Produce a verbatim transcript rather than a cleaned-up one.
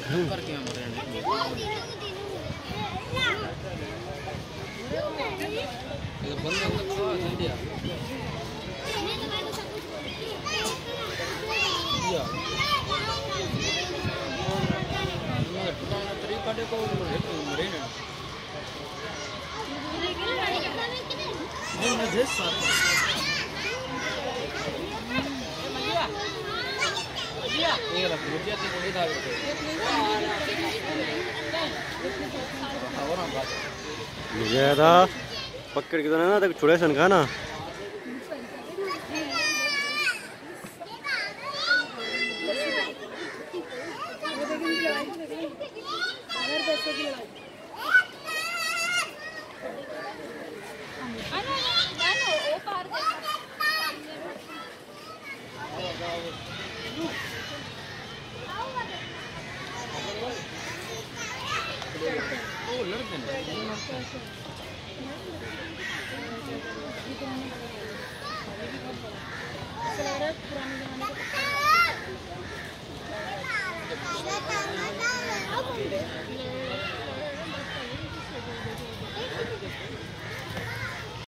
करके हम रहे हैं ये बंदे को खा जल्दी आ या ये पुराना तरीका देखो मरे ना ये मजे साथ ये रख मुझे तो नहीं था ये था पकड़ के तो ना तक छोड़े सन का ना ओ लड़के ने पुराने जमाने का